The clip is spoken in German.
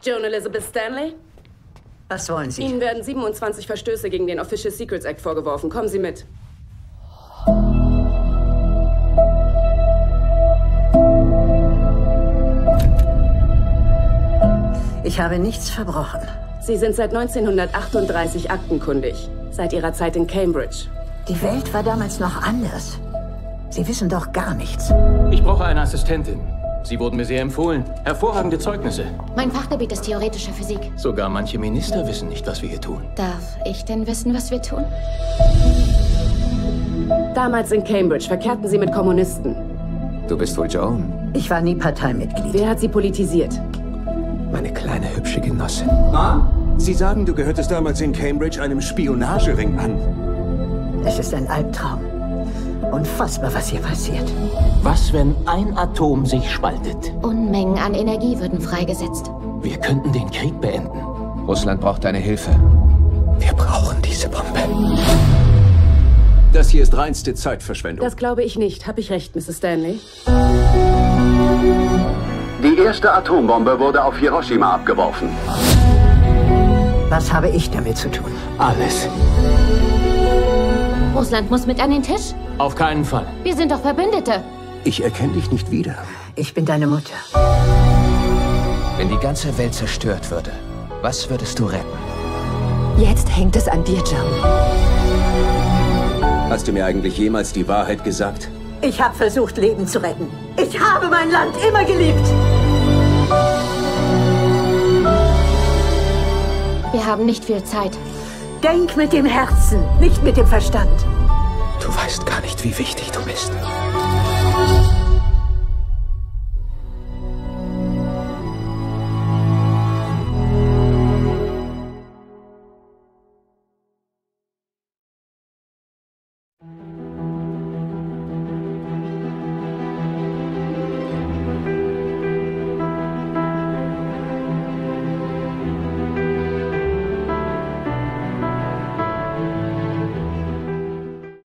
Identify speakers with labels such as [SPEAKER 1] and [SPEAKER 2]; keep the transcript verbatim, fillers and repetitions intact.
[SPEAKER 1] Joan Elizabeth Stanley?
[SPEAKER 2] Was wollen Sie?
[SPEAKER 1] Ihnen werden siebenundzwanzig Verstöße gegen den Official Secrets Act vorgeworfen. Kommen Sie mit.
[SPEAKER 2] Ich habe nichts verbrochen.
[SPEAKER 1] Sie sind seit neunzehnhundertachtunddreißig aktenkundig. Seit Ihrer Zeit in Cambridge.
[SPEAKER 2] Die Welt war damals noch anders. Sie wissen doch gar nichts.
[SPEAKER 3] Ich brauche eine Assistentin. Sie wurden mir sehr empfohlen. Hervorragende Zeugnisse.
[SPEAKER 4] Mein Fachgebiet ist theoretische Physik.
[SPEAKER 3] Sogar manche Minister wissen nicht, was wir hier tun.
[SPEAKER 4] Darf ich denn wissen, was wir tun?
[SPEAKER 1] Damals in Cambridge verkehrten Sie mit Kommunisten.
[SPEAKER 5] Du bist wohl Joan?
[SPEAKER 2] Ich war nie Parteimitglied.
[SPEAKER 1] Wer hat Sie politisiert?
[SPEAKER 5] Meine kleine, hübsche Genossin.
[SPEAKER 6] Ma? Sie sagen, du gehörtest damals in Cambridge einem Spionagering an.
[SPEAKER 2] Es ist ein Albtraum. Unfassbar, was hier passiert.
[SPEAKER 3] Was, wenn ein Atom sich spaltet?
[SPEAKER 4] Unmengen an Energie würden freigesetzt.
[SPEAKER 3] Wir könnten den Krieg beenden.
[SPEAKER 5] Russland braucht deine Hilfe. Wir brauchen diese Bombe.
[SPEAKER 6] Das hier ist reinste Zeitverschwendung.
[SPEAKER 1] Das glaube ich nicht. Hab ich recht, Misses Stanley?
[SPEAKER 7] Die erste Atombombe wurde auf Hiroshima abgeworfen.
[SPEAKER 2] Was habe ich damit zu tun?
[SPEAKER 3] Alles.
[SPEAKER 4] Russland muss mit an den Tisch?
[SPEAKER 3] Auf keinen Fall.
[SPEAKER 4] Wir sind doch Verbündete.
[SPEAKER 6] Ich erkenne dich nicht wieder.
[SPEAKER 2] Ich bin deine Mutter.
[SPEAKER 5] Wenn die ganze Welt zerstört würde, was würdest du retten?
[SPEAKER 8] Jetzt hängt es an dir, Joan.
[SPEAKER 6] Hast du mir eigentlich jemals die Wahrheit gesagt?
[SPEAKER 2] Ich habe versucht, Leben zu retten. Ich habe mein Land immer geliebt.
[SPEAKER 4] Wir haben nicht viel Zeit.
[SPEAKER 2] Denk mit dem Herzen, nicht mit dem Verstand.
[SPEAKER 5] Du weißt gar nicht, wie wichtig du bist.